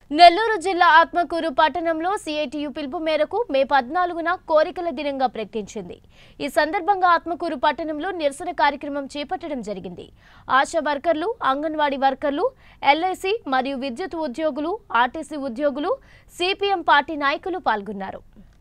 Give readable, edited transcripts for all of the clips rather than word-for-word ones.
నెల్లూరు జిల్లా ఆత్మకూరు పట్టణంలో సిఐటియు పిలుపు మేరకు మే 14న కోరికల దినంగా ప్రకటించింది. ఈ సందర్భంగా ఆత్మకూరు పట్టణంలో నిరసన కార్యక్రమం చేపట్టడం జరిగింది. ఆశా వర్కర్లు, అంగన్వాడీ వర్కర్లు, ఎల్ఐసి మరియు విద్యుత్ ఉద్యోగులు, ఆర్టీసీ ఉద్యోగులు, సిపిఎం పార్టీ నాయకులు పాల్గొన్నారు.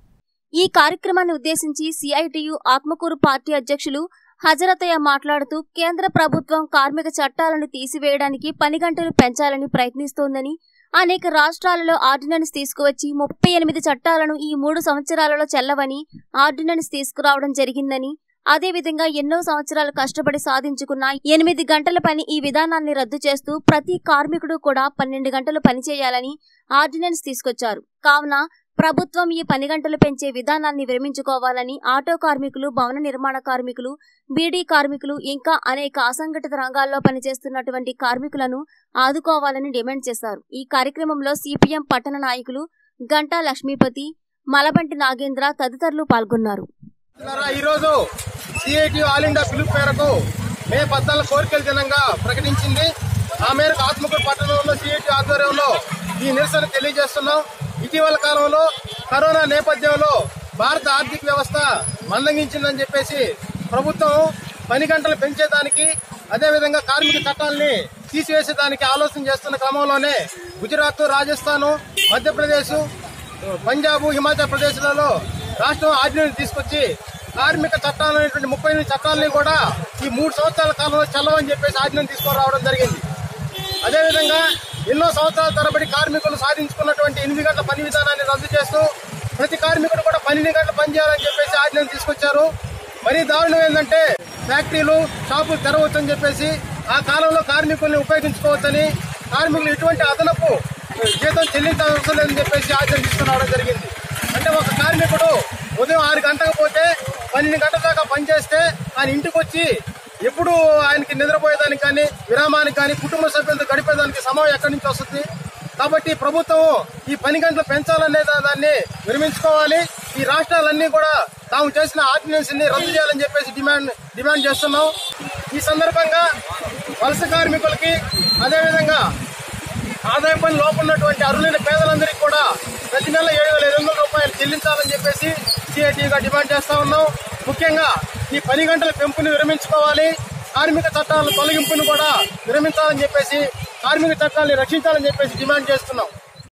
ఈ కార్యక్రమాన్ని ఉద్దేశించి సిఐటియు ఆత్మకూరు పార్టీ అధ్యక్షులు హజరతయ్య మాట్లాడుతూ కేంద్ర ప్రభుత్వం కార్మిక చట్టాలను తీసివేయడానికి పని గంటలు పెంచాలని ప్రయత్నిస్తోందని, అనేక రాష్ట్రాలలో ఆర్డినెన్స్ తీసుకువచ్చి 38 చట్టాలను ఈ 3 సంవత్సరాలలో చెల్లవని ఆర్డినెన్స్ తీసుకురావడం జరిగిందని, అదేవిధంగా ఎన్నో సంవత్సరాలు కష్టపడి సాధించుకున్న 8 గంటల పని ఈ విధానాన్ని రద్దు చేస్తూ ప్రతి కార్మికుడు కూడా 12 గంటలు పనిచేయాలని ఆర్డినెన్స్ తీసుకొచ్చారు. కావున ప్రభుత్వం ఈ పని గంటలు పెంచే విధానాన్ని విరమించుకోవాలని ఆటో కార్మికులు, భవన నిర్మాణ కార్మికులు, బీడీ కార్మికులు ఇంకా అనేక అసంఘటిత రంగాల్లో పనిచేస్తున్నటువంటి కార్మికులను ఆదుకోవాలని డిమాండ్ చేశారు. ఈ కార్యక్రమంలో సిపిఎం పట్టణ నాయకులు గంటా లక్ష్మీపతి, మలబంటి నాగేంద్ర తదితరులు పాల్గొన్నారు. ఈరోజు సిఐటియు ఆల్ ఇండియా పిలుపు మేరకు మే 14 కోరికల దినంగా ప్రకటించింది. ఆ మేరకు ఆత్మకూరు పట్టణంలో సిఐటియు ఆధ్వర్యంలో ఈ నిరసన తెలియజేస్తున్నాం. ఇటీవల కాలంలో కరోనా నేపథ్యంలో భారత ఆర్థిక వ్యవస్థ మందగించిందని చెప్పేసి ప్రభుత్వం పని గంటలు పెంచేదానికి, అదేవిధంగా కార్మిక చట్టాలని తీసివేసేదానికి ఆలోచన చేస్తున్న క్రమంలోనే గుజరాత్, రాజస్థాన్, మధ్యప్రదేశ్, పంజాబ్, హిమాచల్ ప్రదేశ్లలో రాష్ట్రం ఆర్డినెన్స్ తీసుకొచ్చి కార్మిక చట్టాలైనటువంటి 38 చట్టాలని కూడా ఈ 3 సంవత్సరాల కాలంలో చెల్లవని చెప్పేసి ఆర్డినెన్స్ తీసుకొని రావడం జరిగింది. అదేవిధంగా ఎన్నో సంవత్సరాల తరబడి కార్మికులు సాధించుకున్నటువంటి 8 గంటల పని విధానాన్ని రద్దు చేస్తూ ప్రతి కార్మికుడు కూడా 12 గంటలు పనిచేయాలని చెప్పేసి ఆర్డినెన్స్ తీసుకొచ్చారు. మరీ దారుణం ఏంటంటే ఫ్యాక్టరీలు, షాపులు తెరవచ్చని చెప్పేసి ఆ కాలంలో కార్మికుల్ని ఉపయోగించుకోవచ్చని, కార్మికులు ఎటువంటి అదనపు జీతం చెల్లించవలసిన లేదని చెప్పేసి ఆర్డినెన్స్ తీసుకుని రావడం జరిగింది. అంటే ఒక కార్మికుడు ఉదయం 6 గంటలకు పోతే 12 గంటల దాకా పనిచేస్తే ఆయన ఇంటికి వచ్చి ఎప్పుడు ఆయనకి నిద్రపోయేదానికి కానీ, విరామానికి కానీ, కుటుంబ సభ్యులతో గడిపేదానికి సమయం ఎక్కడి నుంచి వస్తుంది? కాబట్టి ప్రభుత్వం ఈ పని గంటలు పెంచాలనే దాన్ని విరమించుకోవాలి. ఈ రాష్ట్రాలన్నీ కూడా తాము చేసిన ఆర్డినెన్స్ ని రద్దు చేయాలని చెప్పేసి డిమాండ్ చేస్తున్నాం. ఈ సందర్భంగా వలస కార్మికులకి, అదేవిధంగా ఆదాయ పని లోపన్నటువంటి అర్హులైన పేదలందరికీ కూడా ప్రతి నెల 7,500 రూపాయలు చెల్లించాలని చెప్పేసి సిఐటిగా డిమాండ్ చేస్తా ఉన్నాం. ముఖ్యంగా ఈ పని గంటల పెంపుని విరమించుకోవాలి, కార్మిక చట్టాల తొలగింపును కూడా విరమించాలని చెప్పేసి, కార్మిక చట్టాలను రక్షించాలని చెప్పేసి డిమాండ్ చేస్తున్నాం.